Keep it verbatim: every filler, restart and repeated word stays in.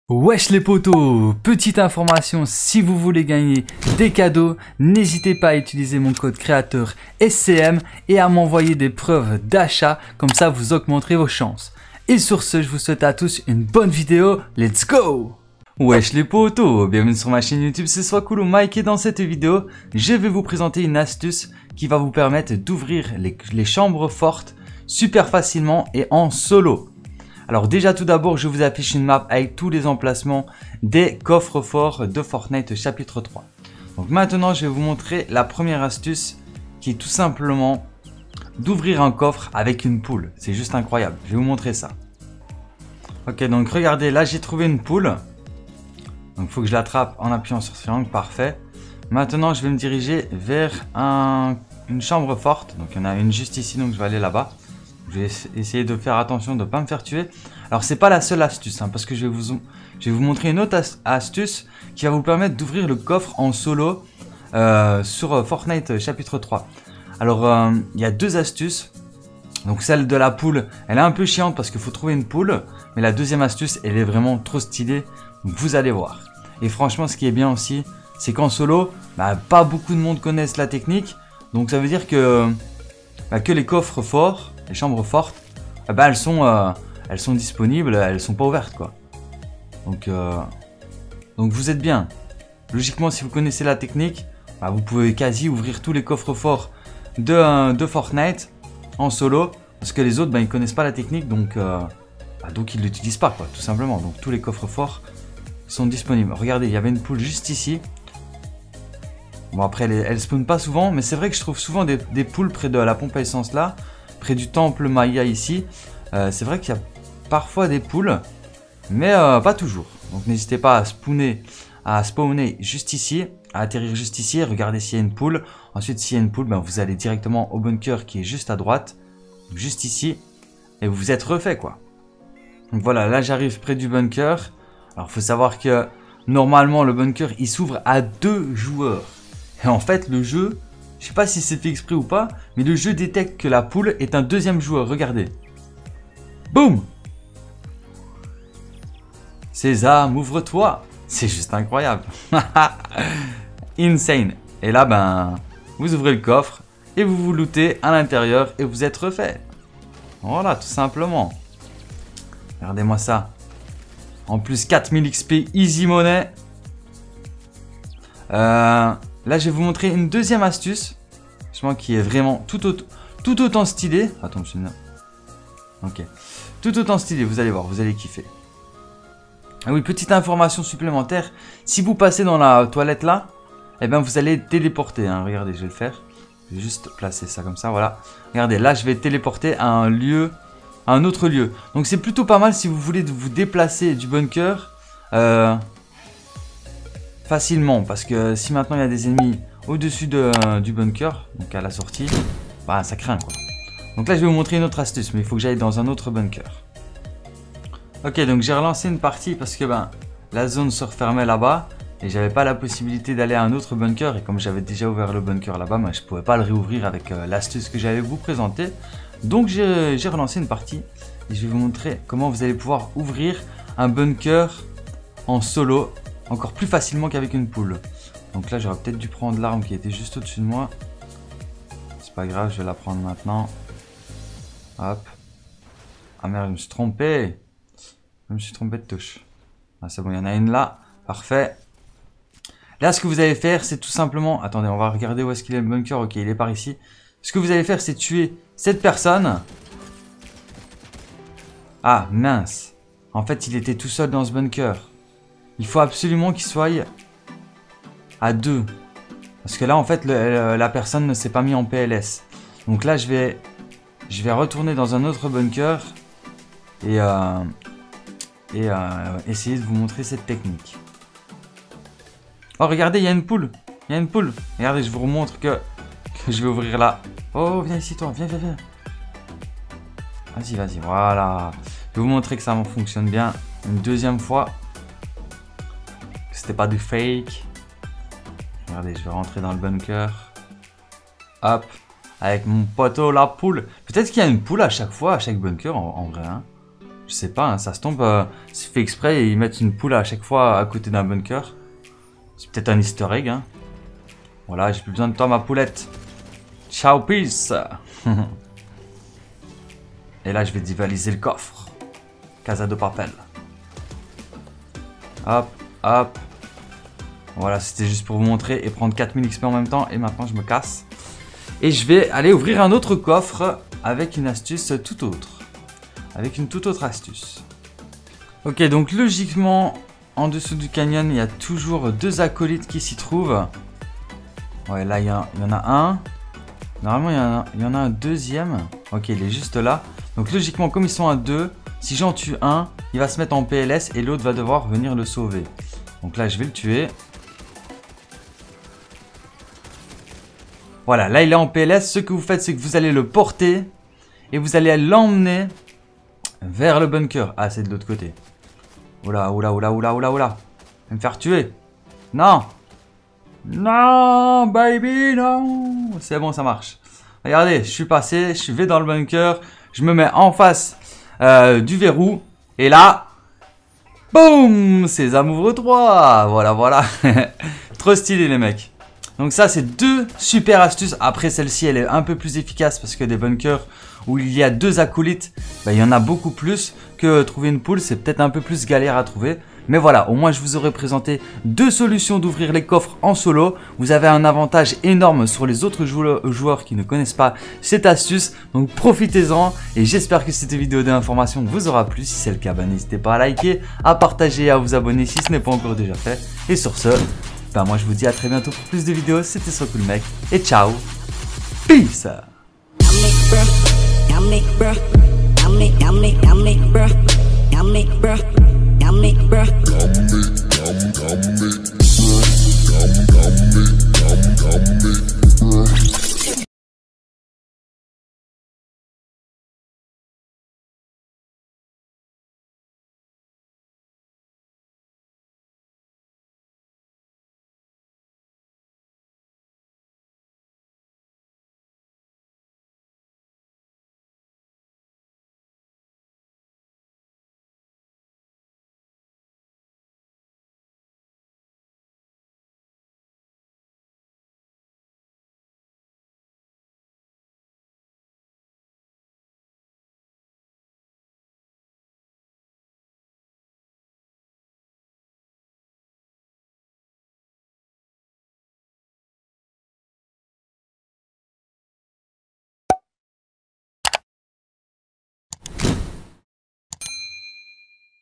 Wesh les potos, petite information, si vous voulez gagner des cadeaux, n'hésitez pas à utiliser mon code créateur S C M et à m'envoyer des preuves d'achat, comme ça vous augmenterez vos chances. Et sur ce, je vous souhaite à tous une bonne vidéo, let's go! Wesh les potos, bienvenue sur ma chaîne YouTube, c'est Swacool ou Mike et dans cette vidéo, je vais vous présenter une astuce qui va vous permettre d'ouvrir les, les chambres fortes super facilement et en solo. Alors déjà tout d'abord, je vous affiche une map avec tous les emplacements des coffres forts de Fortnite chapitre trois. Donc maintenant, je vais vous montrer la première astuce qui est tout simplement d'ouvrir un coffre avec une poule. C'est juste incroyable, je vais vous montrer ça. Ok, donc regardez, là j'ai trouvé une poule. Donc il faut que je l'attrape en appuyant sur ce triangle, parfait. Maintenant, je vais me diriger vers un, une chambre forte. Donc il y en a une juste ici, donc je vais aller là-bas. Je vais essayer de faire attention de ne pas me faire tuer. Alors c'est pas la seule astuce, hein, parce que je vais, vous, je vais vous montrer une autre astuce qui va vous permettre d'ouvrir le coffre en solo euh, sur Fortnite chapitre trois. Alors euh, il y a deux astuces. Donc celle de la poule, elle est un peu chiante parce qu'il faut trouver une poule. Mais la deuxième astuce, elle est vraiment trop stylée. Donc vous allez voir. Et franchement, ce qui est bien aussi, c'est qu'en solo, bah, pas beaucoup de monde connaissent la technique. Donc ça veut dire que, bah, que les coffres forts, les chambres fortes, eh ben, elles, sont, euh, elles sont disponibles, elles sont pas ouvertes quoi. Donc, euh, donc vous êtes bien. Logiquement, si vous connaissez la technique, bah, vous pouvez quasi ouvrir tous les coffres forts de, euh, de Fortnite en solo. Parce que les autres, bah, ils connaissent pas la technique, donc, euh, bah, donc ils l'utilisent pas quoi, tout simplement. Donc tous les coffres forts sont disponibles. Regardez, il y avait une poule juste ici. Bon après, elle, elle spawn pas souvent, mais c'est vrai que je trouve souvent des, des poules près de la pompe à essence là. Près du temple Maya ici, euh, c'est vrai qu'il y a parfois des poules, mais euh, pas toujours. Donc n'hésitez pas à spawner, à spawner juste ici, à atterrir juste ici, regardez s'il y a une poule. Ensuite, s'il y a une poule, ben, vous allez directement au bunker qui est juste à droite, juste ici, et vous vous êtes refait quoi. Donc voilà, là j'arrive près du bunker. Alors il faut savoir que normalement le bunker il s'ouvre à deux joueurs. Et en fait le jeu, je sais pas si c'est fait exprès ou pas, mais le jeu détecte que la poule est un deuxième joueur. Regardez. Boum! Sésame, ouvre-toi! C'est juste incroyable. Insane. Et là, ben, vous ouvrez le coffre et vous vous lootez à l'intérieur et vous êtes refait. Voilà, tout simplement. Regardez-moi ça. En plus, quatre mille X P, easy money. Euh... Là, je vais vous montrer une deuxième astuce, qui est vraiment tout, autant, tout autant stylée. Attends, je suis là. Ok. Tout autant stylé, vous allez voir, vous allez kiffer. Ah oui, petite information supplémentaire. Si vous passez dans la toilette là, eh ben vous allez téléporter. Hein. Regardez, je vais le faire. Je vais juste placer ça comme ça, voilà. Regardez, là, je vais téléporter à un lieu, à un autre lieu. Donc, c'est plutôt pas mal si vous voulez vous déplacer du bunker. Euh... facilement, parce que si maintenant il y a des ennemis au-dessus de, euh, du bunker, donc à la sortie, bah ça craint quoi. Donc là je vais vous montrer une autre astuce, mais il faut que j'aille dans un autre bunker. Ok, donc j'ai relancé une partie parce que ben la zone se refermait là-bas et j'avais pas la possibilité d'aller à un autre bunker, et comme j'avais déjà ouvert le bunker là-bas, ben, je pouvais pas le réouvrir avec euh, l'astuce que j'allais vous présenter. Donc j'ai relancé une partie et je vais vous montrer comment vous allez pouvoir ouvrir un bunker en solo encore plus facilement qu'avec une poule. Donc là j'aurais peut-être dû prendre l'arme qui était juste au-dessus de moi. C'est pas grave, je vais la prendre maintenant. Hop. Ah merde, je me suis trompé. Je me suis trompé de touche. Ah c'est bon, il y en a une là. Parfait. Là ce que vous allez faire, c'est tout simplement... Attendez, on va regarder où est-ce qu'il est le bunker. Ok, il est par ici. Ce que vous allez faire, c'est tuer cette personne. Ah mince. En fait, il était tout seul dans ce bunker. Il faut absolument qu'il soit à deux. Parce que là, en fait, le, la personne ne s'est pas mis en P L S. Donc là, je vais, je vais retourner dans un autre bunker. Et, euh, et euh, essayer de vous montrer cette technique. Oh, regardez, il y a une poule. Il y a une poule. Regardez, je vous remontre que, que je vais ouvrir là. Oh, viens ici, toi. Viens, viens, viens. Vas-y, vas-y. Voilà. Je vais vous montrer que ça fonctionne bien. Une deuxième fois. C'était pas du fake. Regardez, je vais rentrer dans le bunker. Hop. Avec mon poteau, la poule. Peut-être qu'il y a une poule à chaque fois, à chaque bunker, en, en vrai. Hein. Je sais pas, hein, ça se tombe, euh, c'est fait exprès et ils mettent une poule à chaque fois à côté d'un bunker. C'est peut-être un easter egg, hein. Voilà, j'ai plus besoin de toi, ma poulette. Ciao, peace. Et là, je vais divaliser le coffre. Casa de papel. Hop, hop. Voilà, c'était juste pour vous montrer et prendre quatre mille X P en même temps. Et maintenant, je me casse. Et je vais aller ouvrir un autre coffre avec une astuce tout autre. Avec une toute autre astuce. Ok, donc logiquement, en dessous du canyon, il y a toujours deux acolytes qui s'y trouvent. Ouais, là, il y, a, il y en a un. Normalement, il y, en a, il y en a un deuxième. Ok, il est juste là. Donc logiquement, comme ils sont à deux, si j'en tue un, il va se mettre en P L S et l'autre va devoir venir le sauver. Donc là, je vais le tuer. Voilà, là, il est en P L S. Ce que vous faites, c'est que vous allez le porter et vous allez l'emmener vers le bunker. Ah, c'est de l'autre côté. Oula, oula, oula, oula, oula, oula. Il va me faire tuer. Non. Non, baby, non. C'est bon, ça marche. Regardez, je suis passé, je vais dans le bunker. Je me mets en face euh, du verrou. Et là, boum, c'est Amoureux trois. Voilà, voilà. Trop stylé, les mecs. Donc ça, c'est deux super astuces. Après, celle-ci, elle est un peu plus efficace parce que des bunkers où il y a deux acolytes, bah, il y en a beaucoup plus que trouver une poule. C'est peut-être un peu plus galère à trouver. Mais voilà, au moins, je vous aurais présenté deux solutions d'ouvrir les coffres en solo. Vous avez un avantage énorme sur les autres joueurs qui ne connaissent pas cette astuce. Donc, profitez-en. Et j'espère que cette vidéo d'information vous aura plu. Si c'est le cas, bah, n'hésitez pas à liker, à partager et à vous abonner si ce n'est pas encore déjà fait. Et sur ce... Ben moi je vous dis à très bientôt pour plus de vidéos, c'était SoCoolMec et ciao, peace.